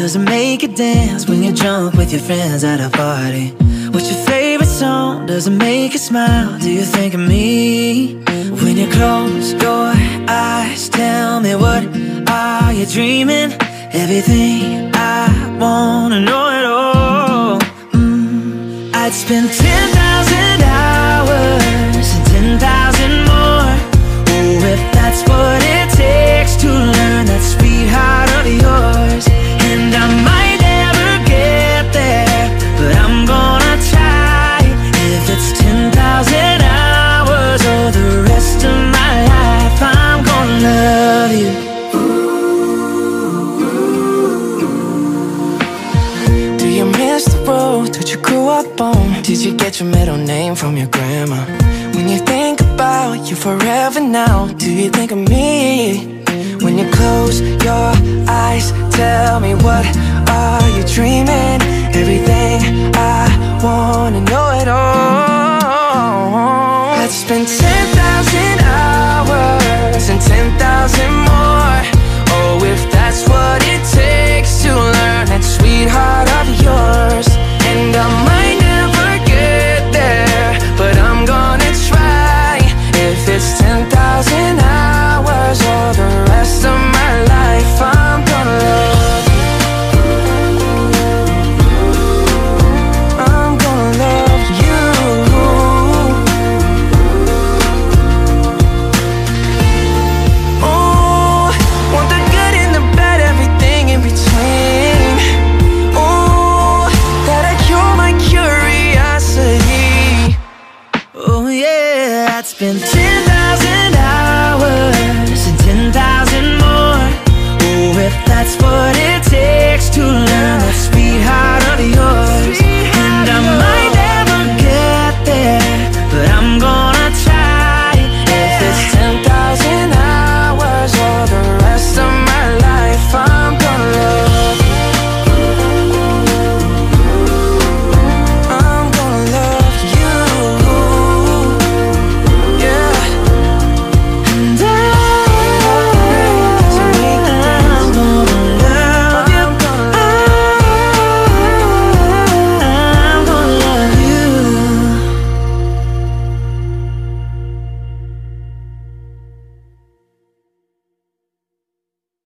does it make you dance when you're drunk with your friends at a party? What's your favorite song? Does it make you smile? Do you think of me? When you close your eyes, tell me, what are you dreaming? Everything I wanna know it all. I'd spend 10,000 hours and 10,000 more. Oh, if that's what it takes to learn that sweet heart of yours. And I might never get there, but I'm gonna try. If it's 10,000 hours or the rest of my life, I'm gonna love you. Do you miss the road that you grew up on? Did you get your middle name from your grandma? When you think about you forever now, do you think of me? When you close your eyes, tell me, what are you dreaming? Everything I wanna know it all. I'd spend 10,000 hours and 10,000 more. Oh, if that's what it takes to learn that sweetheart of yours. And I might never get there, but I'm gonna try. If it's 10,000 hours or the rest of my life, I'm gonna love you. I'm gonna love you. Oh, want the good and the bad, everything in between. Oh, that'll cure my curiosity. Oh yeah, I'd spend 10